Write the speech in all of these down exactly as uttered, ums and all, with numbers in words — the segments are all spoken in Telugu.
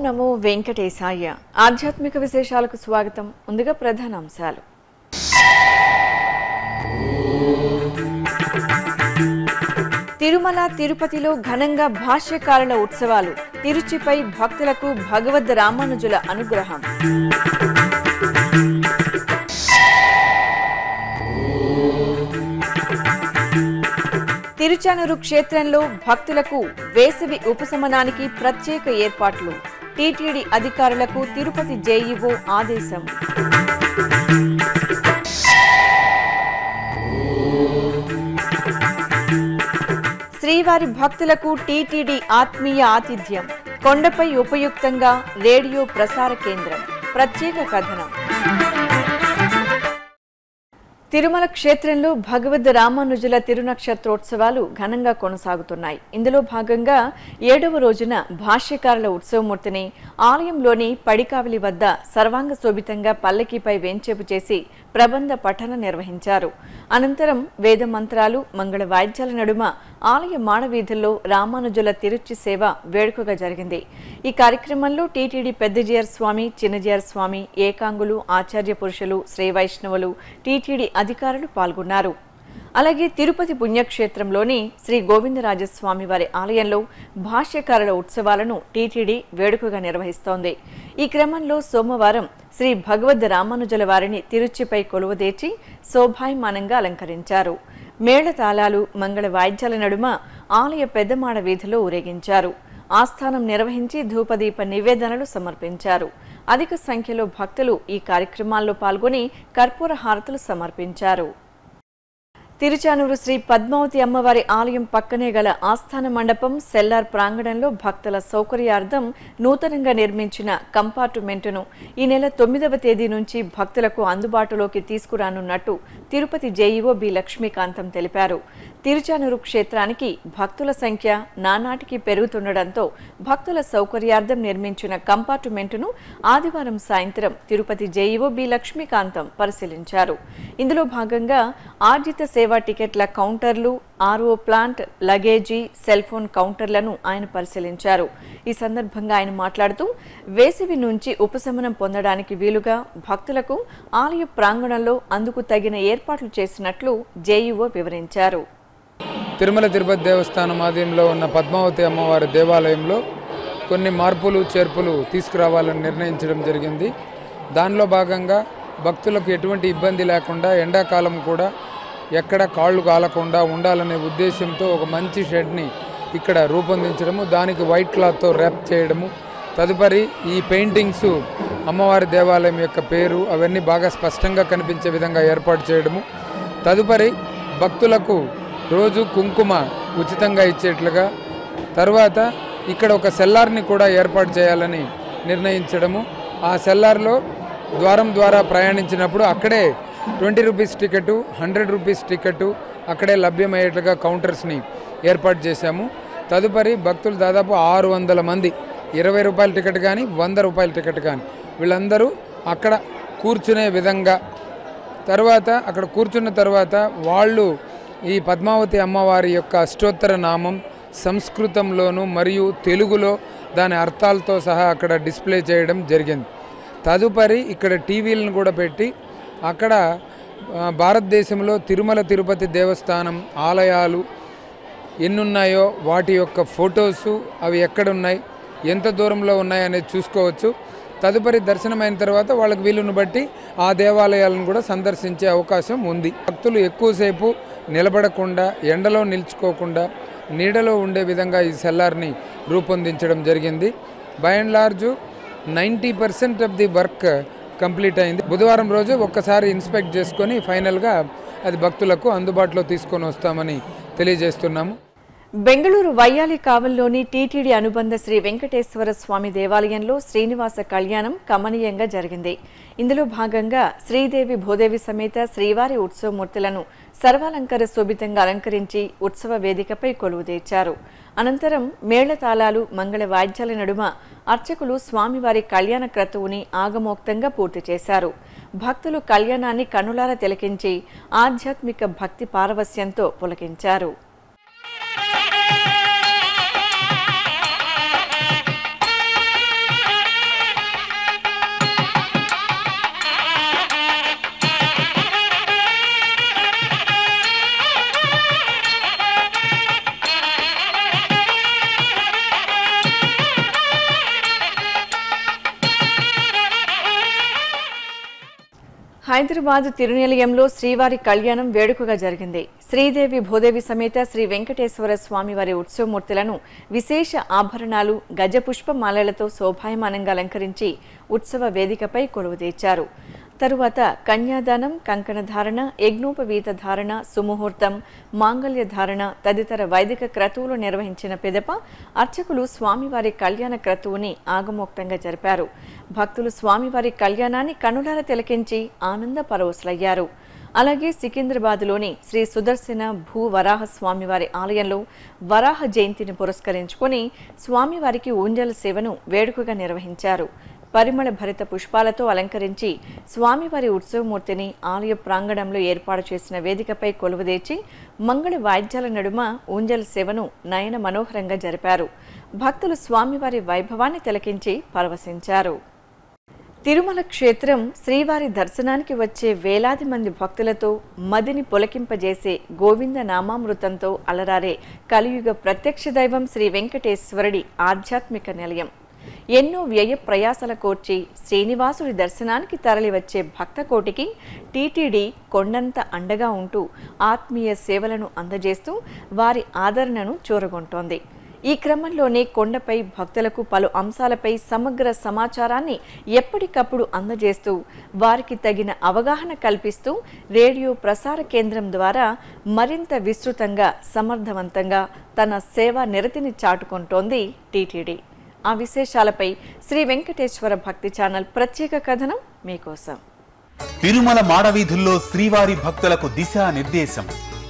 నమో వెంకటేశాయ. ఆధ్యాత్మిక విశేషాలకు స్వాగతం. ముందుగా ప్రధాన అంశాలు. తిరుమల తిరుపతిలో ఘనంగా భాష్యకారుల ఉత్సవాలు. తిరుచిపై భక్తులకు భగవద్ రామానుజుల అనుగ్రహం. తిరుచానూరు క్షేత్రంలో భక్తులకు వేసవి ఉపశమనానికి ప్రత్యేక ఏర్పాట్లు. టీటీడీ అధికారులకు తిరుపతి జేఈఓ ఆదేశం. శ్రీవారి భక్తులకు టీటీడీ ఆత్మీయ ఆతిథ్యం. కొండపై ఉపయుక్తంగా రేడియో ప్రసార కేంద్రం. ప్రత్యేక కథనం. తిరుమల క్షేత్రంలో భగవద్ రామానుజుల తిరునక్షత్రోత్సవాలు ఘనంగా కొనసాగుతున్నాయి. ఇందులో భాగంగా ఏడవ రోజున భాష్యకారుల ఉత్సవమూర్తిని ఆలయంలోని పడికావిలి వద్ద సర్వాంగ శోభితంగా పల్లకీపై వేంచేపు చేసి ప్రబంధ పఠన నిర్వహించారు. అనంతరం వేద మంత్రాలు, మంగళ వాయిద్యాల నడుమ ఆలయ మాడవీధుల్లో రామానుజుల తిరుచి సేవ వేడుకగా జరిగింది. ఈ కార్యక్రమంలో టీటీడీ పెద్దజీయర్ స్వామి, చిన్నజీయర్ స్వామి, ఏకాంగులు, ఆచార్య పురుషులు, శ్రీ వైష్ణవులు, టీటీడీ అధికారులు పాల్గొన్నారు. అలాగే తిరుపతి పుణ్యక్షేత్రంలోని శ్రీ గోవిందరాజస్వామి వారి ఆలయంలో భాష్యకారుల ఉత్సవాలను టీటీడీ వేడుకగా నిర్వహిస్తోంది. ఈ క్రమంలో సోమవారం శ్రీ భగవద్ రామానుజుల వారిని తిరుచిపై కొలువదేర్చి శోభాయమానంగా అలంకరించారు. మేళతాళాలు, మంగళ వాయిద్యాల నడుమ ఆలయ పెద్దమాడ వీధిలో ఊరేగించారు. ఆస్థానం నిర్వహించి ధూపదీప నివేదనలు సమర్పించారు. అధిక సంఖ్యలో భక్తులు ఈ కార్యక్రమాల్లో పాల్గొని కర్పూర హారతులు సమర్పించారు. తిరుచానూరు శ్రీ పద్మావతి అమ్మవారి ఆలయం పక్కనే గల ఆస్థాన మండపం సెల్లార్ ప్రాంగణంలో భక్తుల సౌకర్యార్థం నూతనంగా నిర్మించిన కంపార్ట్మెంటును ఈ నెల తొమ్మిదవ తేదీ నుంచి భక్తులకు అందుబాటులోకి తీసుకురానున్నట్టు తిరుపతి జేఈఓ బి లక్ష్మీకాంతం తెలిపారు. తిరుచానూరు క్షేత్రానికి భక్తుల సంఖ్య నానాటికి పెరుగుతుండటంతో భక్తుల సౌకర్యార్థం నిర్మించిన కంపార్ట్మెంటును ఆదివారం సాయంత్రం తిరుపతి జేఈఓ బి లక్ష్మీకాంతం పరిశీలించారు. ఇందులో భాగంగా ఆర్జిత సేవా టికెట్ల కౌంటర్లు, RO plant, luggage, cell phone కౌంటర్లను ఆయన పరిశీలించారు. ఈ సందర్భంగా ఆయన మాట్లాడుతూ వేసవి నుంచి ఉపశమనం పొందడానికి వీలుగా భక్తులకు ఆలయ ప్రాంగణంలో అందుకు తగిన ఏర్పాట్లు చేసినట్లు జేఈఓ వివరించారు. తిరుమల తిరుపతి దేవస్థానం ఆధీనంలో ఉన్న పద్మావతి అమ్మవారి దేవాలయంలో కొన్ని మార్పులు చేర్పులు తీసుకురావాలని నిర్ణయించడం జరిగింది. దానిలో భాగంగా భక్తులకు ఎటువంటి ఇబ్బంది లేకుండా ఎండాకాలం కూడా ఎక్కడ కాళ్ళు కాలకుండా ఉండాలనే ఉద్దేశంతో ఒక మంచి షెడ్ని ఇక్కడ రూపొందించడము, దానికి వైట్ క్లాత్తో ర్యాప్ చేయడము, తదుపరి ఈ పెయింటింగ్స్ అమ్మవారి దేవాలయం యొక్క పేరు అవన్నీ బాగా స్పష్టంగా కనిపించే విధంగా ఏర్పాటు చేయడము, తదుపరి భక్తులకు రోజు కుంకుమ ఉచితంగా ఇచ్చేట్లుగా, తర్వాత ఇక్కడ ఒక సెల్లార్ని కూడా ఏర్పాటు చేయాలని నిర్ణయించడము. ఆ సెల్లార్లో ద్వారం ద్వారా ప్రయాణించినప్పుడు అక్కడే twenty rupees ticket, hundred rupees ticket అక్కడే లభ్యమయ్యేట్లుగా కౌంటర్స్ని ఏర్పాటు చేశాము. తదుపరి భక్తులు దాదాపు ఆరు వందల మంది ఇరవై రూపాయల టికెట్ కానీ వంద రూపాయల టికెట్ కానీ వీళ్ళందరూ అక్కడ కూర్చునే విధంగా, తర్వాత అక్కడ కూర్చున్న తర్వాత వాళ్ళు ఈ పద్మావతి అమ్మవారి యొక్క అష్టోత్తర నామం సంస్కృతంలోను మరియు తెలుగులో దాని అర్థాలతో సహా అక్కడ డిస్ప్లే చేయడం జరిగింది. తదుపరి ఇక్కడ టీవీలను కూడా పెట్టి అక్కడ భారతదేశంలో తిరుమల తిరుపతి దేవస్థానం ఆలయాలు ఎన్నున్నాయో వాటి యొక్క ఫొటోసు, అవి ఎక్కడున్నాయి, ఎంత దూరంలో ఉన్నాయనేది చూసుకోవచ్చు. తదుపరి దర్శనమైన తర్వాత వాళ్ళకి వీలును బట్టి ఆ దేవాలయాలను కూడా సందర్శించే అవకాశం ఉంది. భక్తులు ఎక్కువసేపు నిలబడకుండా, ఎండలో నిల్చుకోకుండా నీడలో ఉండే విధంగా ఈ సెల్లార్ని రూపొందించడం జరిగింది. By and large ninety percent of the work complete అయింది. బుధవారం రోజు ఒక్కసారి ఇన్స్పెక్ట్ చేసుకొని ఫైనల్గా అది భక్తులకు అందుబాటులో తీసుకొని వస్తామని తెలియజేస్తున్నాము. బెంగళూరు వయ్యాలి కావల్లోని టీటీడీ అనుబంధ శ్రీ వెంకటేశ్వర స్వామి దేవాలయంలో శ్రీనివాస కళ్యాణం కమనీయంగా జరిగింది. ఇందులో భాగంగా శ్రీదేవి భూదేవి సమేత శ్రీవారి ఉత్సవమూర్తులను సర్వాలంకార శోభితంగా అలంకరించి ఉత్సవ వేదికపై కొలువుదీర్చారు. అనంతరం మేళతాళాలు, మంగళ వాయిద్యాల నడుమ అర్చకులు స్వామివారి కళ్యాణ క్రతువుని ఆగమోక్తంగా పూర్తి చేశారు. భక్తులు కళ్యాణాన్ని కనులారా తిలకించి ఆధ్యాత్మిక భక్తి పారవస్యంతో పులకించారు. హైదరాబాద్ తిరునిలయంలో శ్రీవారి కళ్యాణం వేడుకగా జరిగింది. శ్రీదేవి భూదేవి సమేత శ్రీ వెంకటేశ్వర స్వామివారి ఉత్సవమూర్తులను విశేష ఆభరణాలు, గజపుష్పమాలలతో శోభాయమానంగా అలంకరించి ఉత్సవ వేదికపై కొలువుదీర్చారు. తరువాత కన్యాదానం, కంకణధారణ, యజ్ఞోపవీత ధారణ, సుముహూర్తం, మాంగళ్య ధారణ తదితర వైదిక క్రతువులు నిర్వహించిన పిదప అర్చకులు స్వామివారి కళ్యాణ క్రతువుని ఆగమోక్తంగా జరిపారు. భక్తులు స్వామివారి కళ్యాణాన్ని కనులార తిలకించి ఆనంద పరవశులయ్యారు. అలాగే సికింద్రాబాద్లోని శ్రీ సుదర్శన భూ వరాహ స్వామివారి ఆలయంలో వరాహ జయంతిని పురస్కరించుకొని స్వామివారికి ఊంజల సేవను వేడుకగా నిర్వహించారు. పరిమళ భరిత పుష్పాలతో అలంకరించి స్వామివారి ఉత్సవమూర్తిని ఆలయ ప్రాంగణంలో ఏర్పాటు చేసిన వేదికపై కొలువుదీర్చి మంగళ వాయిద్యాల నడుమ ఊంజల సేవను నయన మనోహరంగా జరిపారు. భక్తులు స్వామివారి వైభవాన్ని తిలకించి పరవశించారు. తిరుమల క్షేత్రం శ్రీవారి దర్శనానికి వచ్చే వేలాది మంది భక్తులతో మదిని పులకింపజేసే గోవింద నామామృతంతో అలరారే కలియుగ ప్రత్యక్ష దైవం శ్రీ వెంకటేశ్వరుడి ఆధ్యాత్మిక నిలయం. ఎన్నో వ్యయ ప్రయాసల కోర్చి శ్రీనివాసుడి దర్శనానికి తరలివచ్చే భక్తకోటికి టీటీడీ కొండంత అండగా ఉంటూ ఆత్మీయ సేవలను అందజేస్తూ వారి ఆదరణను చూరగొంటోంది. ఈ క్రమంలోనే కొండపై భక్తులకు పలు అంశాలపై సమగ్ర సమాచారాన్ని ఎప్పటికప్పుడు అందజేస్తూ వారికి తగిన అవగాహన కల్పిస్తూ రేడియో ప్రసార కేంద్రం ద్వారా మరింత విస్తృతంగా, సమర్థవంతంగా తన సేవా నిరతిని చాటుకుంటోంది టీటీడీ. ఆ విశేషాలపై శ్రీ వెంకటేశ్వర భక్తి ఛానల్ ప్రత్యేక కథనం మీకోసం. తిరుమల మాడవీధుల్లో శ్రీవారి భక్తులకు దిశా నిర్దేశం,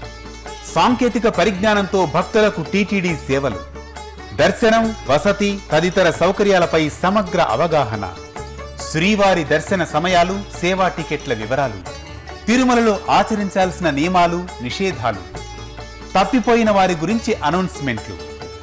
సాంకేతిక పరిజ్ఞానంతో భక్తులకు టీటీడీ సేవలు, దర్శనం, వసతి తదితర సౌకర్యాలపై సమగ్ర అవగాహన, శ్రీవారి దర్శన సమయాలు, సేవా టికెట్ల వివరాలు, తిరుమలలో ఆచరించాల్సిన నియమాలు, నిషేధాలు, తప్పిపోయిన వారి గురించి అనౌన్స్మెంట్లు.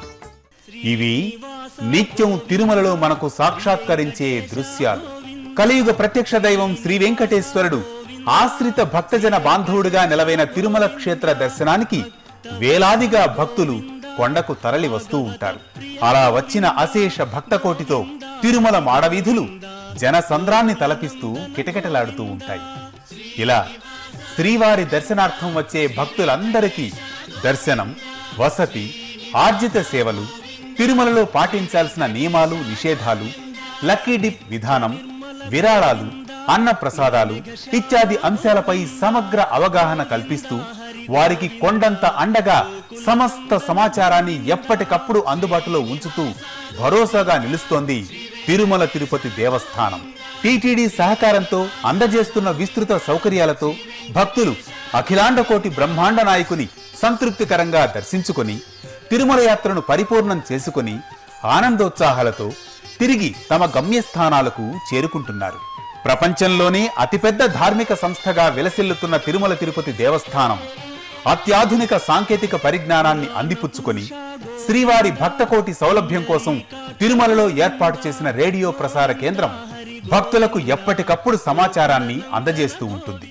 ఇవి నిత్యం తిరుమలలో మనకు సాక్షాత్కరించే దృశ్యాలు. కలియుగ ప్రత్యక్ష దైవం శ్రీ వెంకటేశ్వరుడు ఆశ్రిత భక్తజన బాంధవుడిగా నిలవైన తిరుమల క్షేత్ర దర్శనానికి వేలాదిగా భక్తులు కొండకు తరలి వస్తూ ఉంటారు. అలా వచ్చిన అశేష భక్తకోటితో తిరుమల మాడవీధులు జనసంద్రాన్ని తలపిస్తూ కిటకిటలాడుతూ ఉంటాయి. ఇలా శ్రీవారి దర్శనార్థం వచ్చే భక్తులందరికీ దర్శనం, వసతి, ఆర్జిత సేవలు, తిరుమలలో పాటించాల్సిన నియమాలు, నిషేధాలు, లక్కీ డిప్ విధానం, విరాళాలు, అన్న ప్రసాదాలు ఇత్యాది అంశాలపై సమగ్ర అవగాహన కల్పిస్తూ వారికి కొండంత అండగా సమస్త సమాచారాన్ని ఎప్పటికప్పుడు అందుబాటులో ఉంచుతూ భరోసాగా నిలుస్తోంది తిరుమల తిరుపతి దేవస్థానం. టీటీడీ సహకారంతో అందజేస్తున్న విస్తృత సౌకర్యాలతో భక్తులు అఖిలాండకోటి బ్రహ్మాండ నాయకుని సంతృప్తికరంగా దర్శించుకొని తిరుమల యాత్రను పరిపూర్ణం చేసుకుని ఆనందోత్సాహాలతో తిరిగి తమ గమ్యస్థానాలకు చేరుకుంటున్నారు. ప్రపంచంలోనే అతిపెద్ద ధార్మిక సంస్థగా విలసిల్లుతున్న తిరుమల తిరుపతి దేవస్థానం అత్యాధునిక సాంకేతిక పరిజ్ఞానాన్ని అందిపుచ్చుకొని శ్రీవారి భక్తకోటి సౌలభ్యం కోసం తిరుమలలో ఏర్పాటు చేసిన రేడియో ప్రసార కేంద్రం భక్తులకు ఎప్పటికప్పుడు సమాచారాన్ని అందజేస్తూ ఉంటుంది.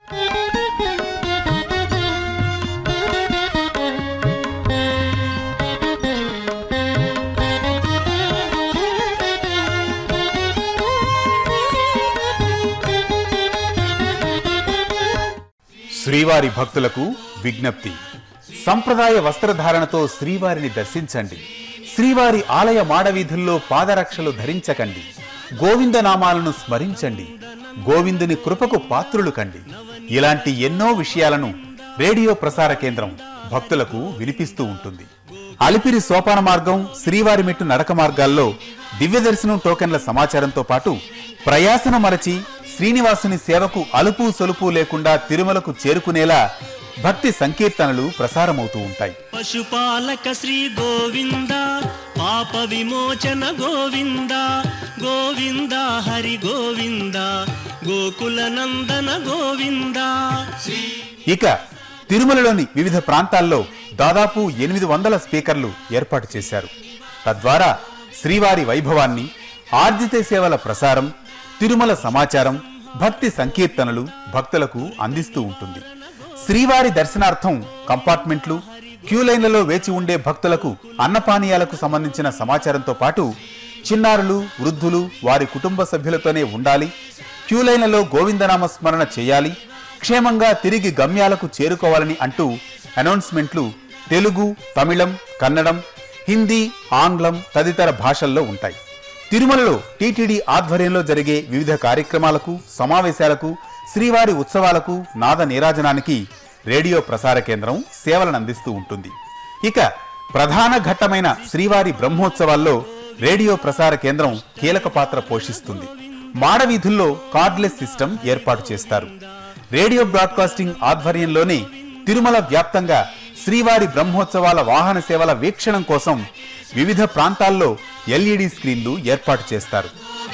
శ్రీవారి భక్తులకు విజ్ఞప్తి, సంప్రదాయ వస్త్రధారణతో శ్రీవారిని దర్శించండి. శ్రీవారి ఆలయ మాడవీధుల్లో పాదరక్షలు ధరించకండి. గోవిందనామాలను స్మరించండి. గోవిందుని కృపకు పాత్రులు కండి. ఇలాంటి ఎన్నో విషయాలను రేడియో ప్రసార కేంద్రం భక్తులకు వినిపిస్తూ ఉంటుంది. అలిపిరి సోపాన మార్గం, శ్రీవారి మెట్టు నడక మార్గాల్లో దివ్య దర్శనం టోకెన్ల సమాచారంతో పాటు ప్రయాసన మరచి శ్రీనివాసుని సేవకు అలుపు సొలుపు లేకుండా తిరుమలకు చేరుకునేలా భక్తి సంకీర్తనలు ప్రసారమవుతూ ఉంటాయి. పశుపాలక శ్రీ గోవింద, పాప విమోచన గోవింద, గోవింద హరి గోవింద, గోకుల నందన గోవింద. ఇక తిరుమలలోని వివిధ ప్రాంతాల్లో దాదాపు ఎనిమిది వందల స్పీకర్లు ఏర్పాటు చేశారు. తద్వారా శ్రీవారి వైభవాన్ని, ఆర్జిత సేవల ప్రసారం, తిరుమల సమాచారం, భక్తి సంకీర్తనలు భక్తులకు అందిస్తూ ఉంటుంది. శ్రీవారి దర్శనార్థం కంపార్ట్మెంట్లు, క్యూ లైన్లలో వేచి ఉండే భక్తులకు అన్నపానీయాలకు సంబంధించిన సమాచారంతో పాటు చిన్నారులు, వృద్ధులు వారి కుటుంబ సభ్యులతోనే ఉండాలి, క్యూలైన్లలో గోవిందనామ స్మరణ చేయాలి, క్షేమంగా తిరిగి గమ్యాలకు చేరుకోవాలని అంటూ అనౌన్స్మెంట్లు తెలుగు, తమిళం, కన్నడం, హిందీ, ఆంగ్లం తదితర భాషల్లో ఉంటాయి. తిరుమలలో టీటీడీ ఆధ్వర్యంలో జరిగే వివిధ కార్యక్రమాలకు, సమావేశాలకు, శ్రీవారి ఉత్సవాలకు, నాద నీరాజనానికి రేడియో ప్రసార కేంద్రం సేవలను అందిస్తూ ఉంటుంది. ఇక ప్రధాన ఘట్టమైన శ్రీవారి బ్రహ్మోత్సవాల్లో రేడియో ప్రసార కేంద్రం కీలక పాత్ర పోషిస్తుంది. మాడవీధుల్లో కార్డ్లెస్ సిస్టమ్ ఏర్పాటు చేస్తారు. రేడియో బ్రాడ్కాస్టింగ్ ఆధ్వర్యంలోనే తిరుమల వ్యాప్తంగా శ్రీవారి బ్రహ్మోత్సవాల వాహన సేవల వీక్షణం కోసం వివిధ ప్రాంతాల్లో ఎల్ఈడి స్క్రీన్లు ఏర్పాటు చేస్తారు.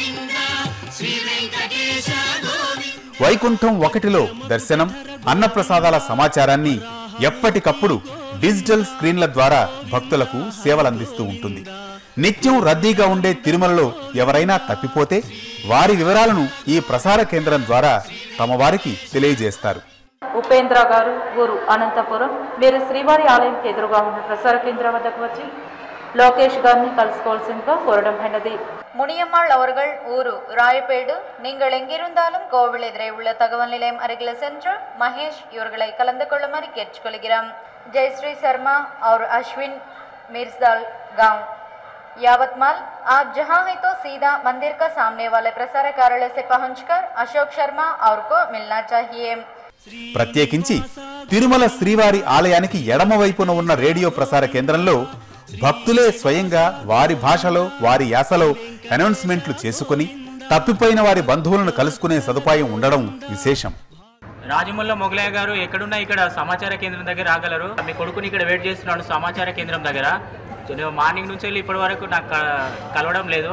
వైకుంఠం ఒకటిలో దర్శనం, అన్నప్రసాదాల సమాచారాన్ని ఎప్పటికప్పుడు డిజిటల్ స్క్రీన్ల ద్వారా భక్తులకు సేవలందిస్తూ ఉంటుంది. నిత్యం రద్దీగా ఉండే తిరుమలలో ఎవరైనా తప్పిపోతే వారి వివరాలను ఈ ప్రసార కేంద్రం ద్వారా తమ వారికి తెలియజేస్తారు. ఉపేంద్ర గారు, ఊరు అనంతపురం. మీరు శ్రీవారి ఆలయంకి ఎదురుగా ఉన్న ప్రసార కేంద్రం వద్దకు వచ్చి லோகேஷ் கார்னி கலஸ்கோல்சின்கா கோரடம் ஹெனதி. முனியம்மாள் அவர்கள் ஊரு ராயப்பேடு. நீங்கள் எங்கிருந்தாலும் கோவில் எதிரே உள்ள தகவல் நிலையம் அருகில் சென்று மகேஷ் இவர்களை கலந்து கொள்ளுமாறு கேட்டுக்கொள்கிறோம். जयश्री शर्मा और अश्विन मिर्जदाल गांव यावतमाल. आप जहां हैं तो सीधा मंदिर का सामने वाले प्रसार कार्यालय से पहुंचकर अशोक शर्मा और को मिलना चाहिए. ప్రత్యేకించి తిరుమల శ్రీవారి ఆలయానికి ఎడమ వైపున ఉన్న రేడియో ప్రసార కేంద్రంలో భక్తులే స్వయంగా వారి భాషలో వారి యాసలో అనౌన్స్మెంట్లు చేసుకుని తప్పిపోయిన వారి బంధువులను కలుసుకునే సదుపాయం ఉండడం విశేషం. రాజముల్ల మొగలయ్య గారు ఎక్కడున్నా ఇక్కడ సమాచార కేంద్రం దగ్గర రాగలరు. మీ కొడుకుని ఇక్కడ వెయిట్ చేస్తున్నాడు సమాచార కేంద్రం దగ్గర. మార్నింగ్ నుంచి వెళ్ళి ఇప్పటి వరకు నాకు కలవడం లేదు.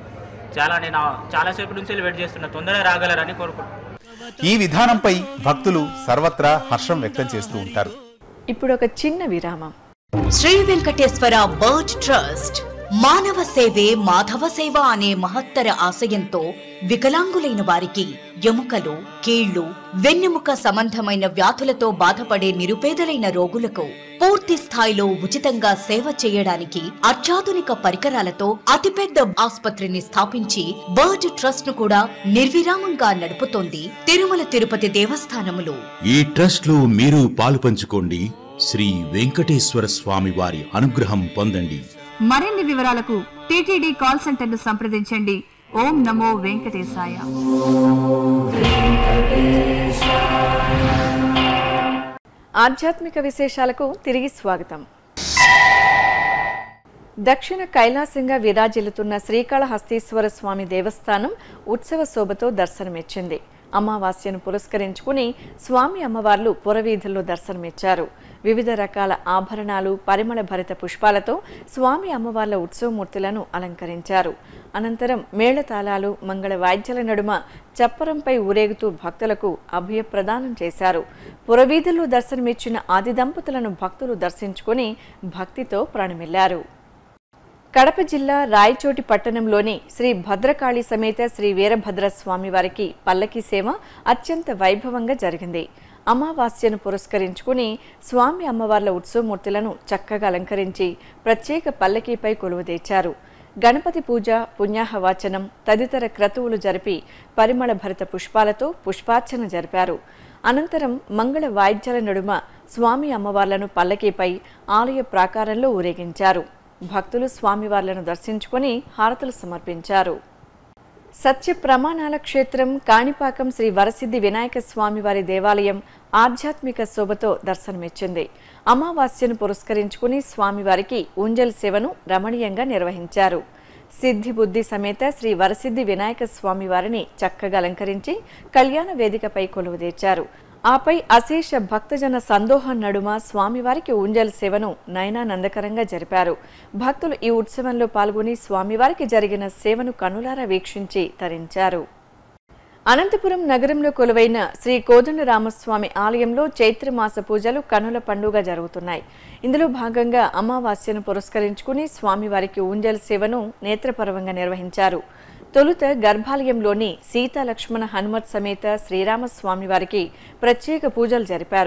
చాలా నేను చాలాసేపు నుంచి వెళ్ళి వెయిట్ చేస్తున్నా, తొందరగా రాగలరని కోరుకుంటున్నాను. ఈ విధానంపై భక్తులు సర్వత్రా హర్షం వ్యక్తం చేస్తూ ఉంటారు. ఇప్పుడు ఒక చిన్న విరామం. శ్రీ వెంకటేశ్వర బర్డ్ ట్రస్ట్ మానవ సేవే మాధవ సేవ అనే మహత్తర ఆశయంతో వికలాంగులైన వారికి ఎముకలు, కీళ్లు, వెన్నెముక సంబంధమైన వ్యాధులతో బాధపడే నిరుపేదలైన రోగులకు పూర్తి స్థాయిలో ఉచితంగా సేవ చేయడానికి అత్యాధునిక పరికరాలతో అతిపెద్ద ఆసుపత్రిని స్థాపించి బర్డ్ ట్రస్ట్ ను కూడా నిర్విరామంగా నడుపుతోంది తిరుమల తిరుపతి దేవస్థానములు. ఈ ట్రస్ట్ లో మీరు పాలు పంచుకోండి. శ్రీ వెంకటేశ్వర స్వామి వారి అనుగ్రహం పొందండి. మరిన్ని వివరాలకు టీటీడీ కాల్ సెంటర్ ను సంప్రదించండి. ఓం నమో వెంకటేశాయ. ఆధ్యాత్మిక విశేషాలకు తిరిగి స్వాగతం. దక్షిణ కైలాసంగా విరాజిల్లుతున్న శ్రీకాళహస్తీశ్వర స్వామి దేవస్థానం ఉత్సవ శోభతో దర్శనమిచ్చింది. అమావాస్యను పురస్కరించుకుని స్వామి అమ్మవార్లు పురవీధుల్లో దర్శనమిచ్చారు. వివిధ రకాల ఆభరణాలు, పరిమళ భరిత పుష్పాలతో స్వామి అమ్మవార్ల ఉత్సవమూర్తులను అలంకరించారు. అనంతరం మేళతాళాలు, మంగళ వాయిద్యాల నడుమ చప్పరంపై ఊరేగుతూ భక్తులకు అభయ ప్రదానం చేశారు. పురవీధుల్లో దర్శనమిచ్చిన ఆది దంపతులను భక్తులు దర్శించుకుని భక్తితో ప్రాణమిల్లారు. కడప జిల్లా రాయచోటి పట్టణంలోని శ్రీ భద్రకాళి సమేత శ్రీ వీరభద్ర స్వామి వారికి పల్లకీ సేవ అత్యంత వైభవంగా జరిగింది. అమావాస్యను పురస్కరించుకుని స్వామి అమ్మవార్ల ఉత్సవమూర్తులను చక్కగా అలంకరించి ప్రత్యేక పల్లకీపై కొలువుదీర్చారు. గణపతి పూజ, పుణ్యాహవాచనం తదితర క్రతువులు జరిపి పరిమళ భరిత పుష్పాలతో పుష్పార్చన జరిపారు. అనంతరం మంగళ వాయిద్యాల నడుమ స్వామి అమ్మవార్లను పల్లకీపై ఆలయ ప్రాకారంలో ఊరేగించారు. భక్తులు స్వామివార్లను దర్శించుకుని హారతులు సమర్పించారు. సత్య ప్రమాణాల క్షేత్రం కాణిపాకం శ్రీ వరసిద్ధి వినాయక స్వామివారి దేవాలయం ఆధ్యాత్మిక శోభతో దర్శనమిచ్చింది. అమావాస్యను పురస్కరించుకుని స్వామివారికి ఊంజల్ సేవను రమణీయంగా నిర్వహించారు. సిద్ధి బుద్ధి సమేత శ్రీ వరసిద్ధి వినాయక స్వామివారిని చక్కగా అలంకరించి కళ్యాణ వేదికపై కొలువుదీర్చారు. ఆపై అశేష భక్తజన సందోహం నడుమ స్వామివారికి ఊంజల్ సేవను నయనానందకరంగా జరిపారు. భక్తులు ఈ ఉత్సవంలో పాల్గొని స్వామివారికి జరిగిన సేవను కనులారా వీక్షించి తరించారు. అనంతపురం నగరంలో కొలువైన శ్రీ కోదండరామస్వామి ఆలయంలో చైత్రమాస పూజలు కనుల పండుగ జరుగుతున్నాయి. ఇందులో భాగంగా అమావాస్యను పురస్కరించుకుని స్వామివారికి ఊంజల్ సేవను నేత్రపర్వంగా నిర్వహించారు. తొలుత గర్భాలయంలోని సీతా లక్ష్మణ హనుమత్ సమేత శ్రీరామస్వామి వారికి ప్రత్యేక పూజలు జరిపారు.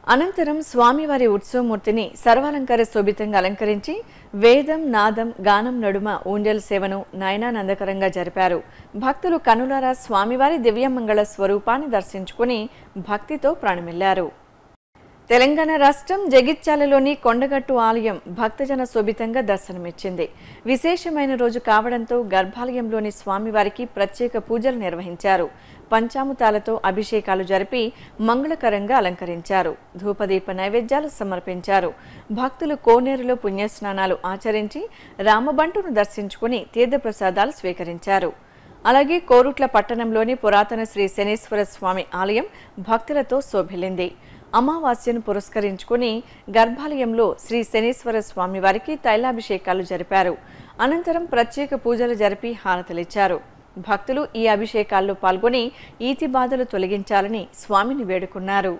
అనంతరం స్వామివారి ఉత్సవమూర్తిని సర్వాలంకార శోభితంగా అలంకరించి వేదం నాదం గానం నడుమ ఊంజల్ సేవను నయనానందకరంగా జరిపారు. భక్తులు కనులారా స్వామివారి దివ్యమంగళ స్వరూపాన్ని దర్శించుకుని భక్తితో ప్రాణమిల్లారు. తెలంగాణ రాష్ట్రం జగిత్యాలలోని కొండగట్టు ఆలయం భక్తజన శోభితంగా దర్శనమిచ్చింది. విశేషమైన రోజు కావడంతో గర్భాలయంలోని స్వామివారికి ప్రత్యేక పూజలు నిర్వహించారు. పంచామృతాలతో అభిషేకాలు జరిపి మంగళకరంగా అలంకరించారు. ధూపదీప నైవేద్యాలు సమర్పించారు. భక్తులు కోనేరులో పుణ్యస్నానాలు ఆచరించి రామబంటును దర్శించుకుని తీర్థప్రసాదాలు స్వీకరించారు. అలాగే కోరుట్ల పట్టణంలోని పురాతన శ్రీ శనేశ్వర స్వామి ఆలయం భక్తులతో శోభిల్లింది. అమావాస్యను పురస్కరించుకుని గర్భాలయంలో శ్రీ శనేశ్వర స్వామి వారికి తైలాభిషేకాలు జరిపారు. అనంతరం ప్రత్యేక పూజలు జరిపి హారతలిచ్చారు. భక్తులు ఈ అభిషేకాల్లో పాల్గొని ఈతి బాధలు తొలగించాలని స్వామిని వేడుకున్నారు.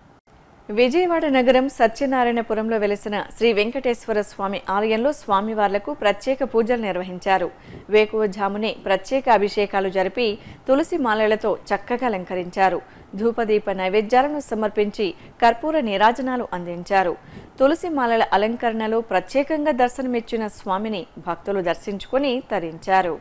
విజయవాడ నగరం సత్యనారాయణపురంలో వెలిసిన శ్రీ వెంకటేశ్వర స్వామి ఆలయంలో స్వామివార్లకు ప్రత్యేక పూజలు నిర్వహించారు. వేకువజామునే ప్రత్యేక అభిషేకాలు జరిపి తులసి మాలలతో చక్కగా అలంకరించారు. ధూపదీప నైవేద్యాలను సమర్పించి కర్పూర నీరాజనాలు అందించారు. తులసి మాలల అలంకరణలో ప్రత్యేకంగా దర్శనమిచ్చిన స్వామిని భక్తులు దర్శించుకుని తరించారు.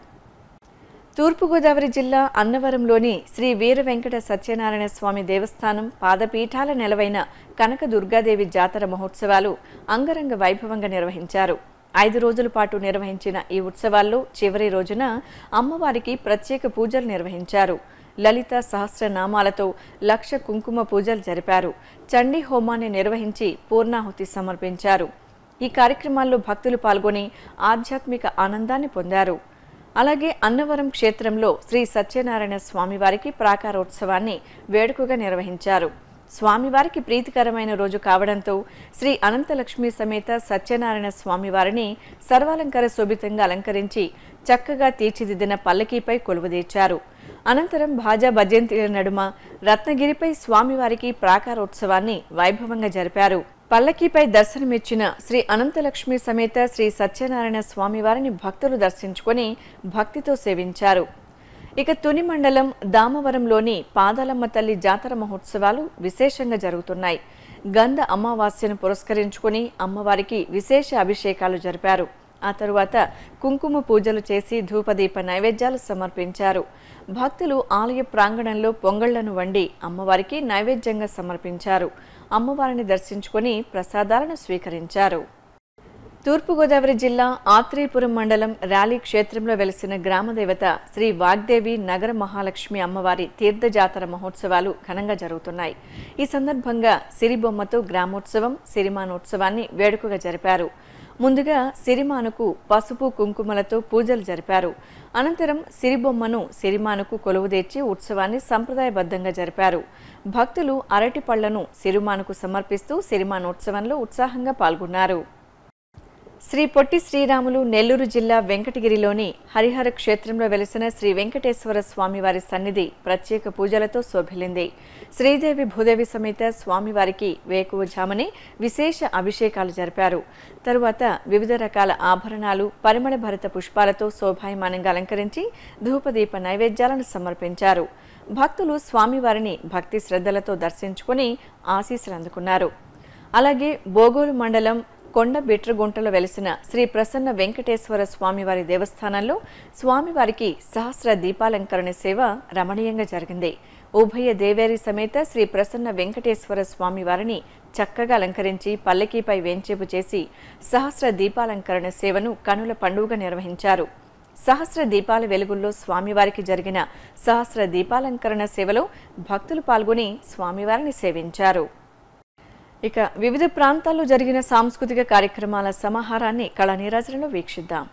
తూర్పుగోదావరి జిల్లా అన్నవరంలోని శ్రీ వీర వెంకట సత్యనారాయణ స్వామి దేవస్థానం పాదపీఠాల నెలవైన కనక దుర్గాదేవి జాతర మహోత్సవాలు అంగరంగ వైభవంగా నిర్వహించారు. ఐదు రోజుల పాటు నిర్వహించిన ఈ ఉత్సవాల్లో చివరి రోజున అమ్మవారికి ప్రత్యేక పూజలు నిర్వహించారు. లలిత సహస్రనామాలతో లక్ష కుంకుమ పూజలు జరిపారు. చండీ హోమాన్ని నిర్వహించి పూర్ణాహుతి సమర్పించారు. ఈ కార్యక్రమాల్లో భక్తులు పాల్గొని ఆధ్యాత్మిక ఆనందాన్ని పొందారు. అలాగే అన్నవరం క్షేత్రంలో శ్రీ సత్యనారాయణ స్వామివారికి ప్రాకారోత్సవాన్ని వేడుకగా నిర్వహించారు. స్వామివారికి ప్రీతికరమైన రోజు కావడంతో శ్రీ అనంతలక్ష్మి సమేత సత్యనారాయణ స్వామివారిని సర్వాలంకార శోభితంగా అలంకరించి చక్కగా తీర్చిదిద్దిన పల్లకీపై కొలువుదీర్చారు. అనంతరం భాజా భజంతిల నడుమ రత్నగిరిపై స్వామివారికి ప్రాకారోత్సవాన్ని వైభవంగా జరిపారు. పల్లకీపై దర్శనమిచ్చిన శ్రీ అనంతలక్ష్మి సమేత శ్రీ సత్యనారాయణ స్వామివారిని భక్తులు దర్శించుకొని భక్తితో సేవించారు. ఇక తుని మండలం దామవరంలోని పాదాలమ్మ తల్లి జాతర మహోత్సవాలు విశేషంగా జరుగుతున్నాయి. గంధ అమావాస్యను పురస్కరించుకుని అమ్మవారికి విశేష అభిషేకాలు జరిపారు. ఆ తరువాత కుంకుమ పూజలు చేసి ధూపదీప నైవేద్యాలు సమర్పించారు. భక్తులు ఆలయ ప్రాంగణంలో పొంగళ్లను వండి అమ్మవారికి నైవేద్యంగా సమర్పించారు. అమ్మవారిని దర్శించుకుని ప్రసాదాలను స్వీకరించారు. తూర్పుగోదావరి జిల్లా ఆత్రేయపురం మండలం ర్యాలీ క్షేత్రంలో వెలిసిన గ్రామదేవత శ్రీ వాగ్దేవి నగర మహాలక్ష్మి అమ్మవారి తీర్థ జాతర మహోత్సవాలు ఘనంగా జరుగుతున్నాయి. ఈ సందర్భంగా సిరిబొమ్మతో గ్రామోత్సవం, సిరిమానోత్సవాన్ని వేడుకగా జరిపారు. ముందుగా సిరిమానుకు పసుపు కుంకుమలతో పూజలు జరిపారు. అనంతరం సిరిబొమ్మను సిరిమానుకు కొలువుదీర్చి ఉత్సవాన్ని సంప్రదాయబద్ధంగా జరిపారు. భక్తులు అరటి పళ్లను సిరిమానుకు సమర్పిస్తూ సిరిమానోత్సవంలో ఉత్సాహంగా పాల్గొన్నారు. శ్రీ పొట్టి శ్రీరాములు నెల్లూరు జిల్లా వెంకటగిరిలోని హరిహర క్షేత్రంలో వెలిసిన శ్రీ వెంకటేశ్వర స్వామివారి సన్నిధి ప్రత్యేక పూజలతో శోభిల్లింది. శ్రీదేవి భూదేవి సమేత స్వామివారికి వేకువజామునే విశేష అభిషేకాలు జరిపారు. తరువాత వివిధ రకాల ఆభరణాలు, పరిమళ భరిత పుష్పాలతో శోభాయమానంగా అలంకరించి ధూపదీప నైవేద్యాలను సమర్పించారు. భక్తులు స్వామివారిని భక్తి శ్రద్ధలతో దర్శించుకుని ఆశీస్సులు అందుకున్నారు. అలాగే బోగోలు మండలం కొండ బిట్రగుంటలో వెలిసిన శ్రీ ప్రసన్న వెంకటేశ్వర స్వామివారి దేవస్థానంలో స్వామివారికి సహస్ర దీపాలంకరణ సేవ రమణీయంగా జరిగింది. ఉభయ దేవేరి సమేత శ్రీ ప్రసన్న వెంకటేశ్వర స్వామివారిని చక్కగా అలంకరించి పల్లకీపై వేంచేపు చేసి సహస్ర దీపాలంకరణ సేవను కనుల పండుగ నిర్వహించారు. సహస్ర దీపాల వెలుగుల్లో స్వామివారికి జరిగిన సహస్ర దీపాలంకరణ సేవలో భక్తులు పాల్గొని స్వామివారిని సేవించారు. ఇక వివిధ ప్రాంతాల్లో జరిగిన సాంస్కృతిక కార్యక్రమాల సమాహారాన్ని కళా నీరాజనలో వీక్షిద్దాం.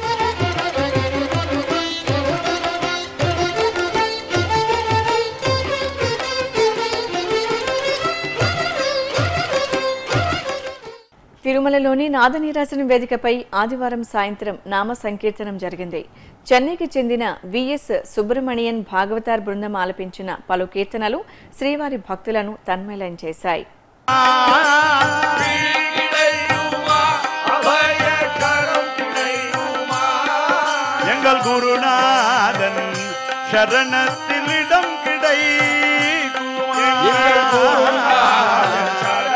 తిరుమలలోని నాదనీరాజనం వేదికపై ఆదివారం సాయంత్రం నామ సంకీర్తనం జరిగింది. చెన్నైకి చెందిన విఎస్ సుబ్రమణియన్ భాగవతార్ బృందం ఆలపించిన పలు కీర్తనలు శ్రీవారి భక్తులను తన్మయలం చేశాయి. எங்கள் குருநாதன் சரணத்திலிடம் கிடைக்குமா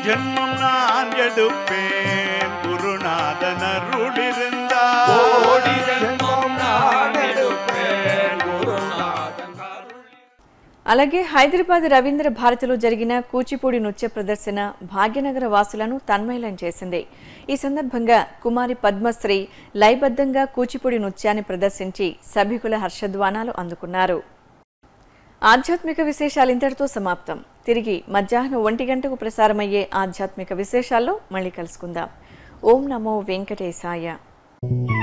ஜென்மம் நான் எடுப்பேன் குருநாதன் அருளிருந்தா கோடி ஜென்மம் நான் எடுப்பேன் குருநாதன். అలాగే హైదరాబాద్ రవీంద్ర భారతిలో జరిగిన కూచిపూడి నృత్య ప్రదర్శన భాగ్యనగర వాసులను తన్మయలం చేసింది. ఈ సందర్భంగా కుమారి పద్మశ్రీ లయబద్ధంగా కూచిపూడి నృత్యాన్ని ప్రదర్శించి సభికుల హర్షధ్వానాలు అందుకున్నారు. ఆధ్యాత్మిక విశేషాలు ఇంతటితో సమాప్తం. తిరిగి మధ్యాహ్నం ఒంటి గంటకు ప్రసారమయ్యే ఆధ్యాత్మిక విశేషాల్లో మళ్ళీ కలుసుకుందాం. ఓం నమో వెంకటేశాయ.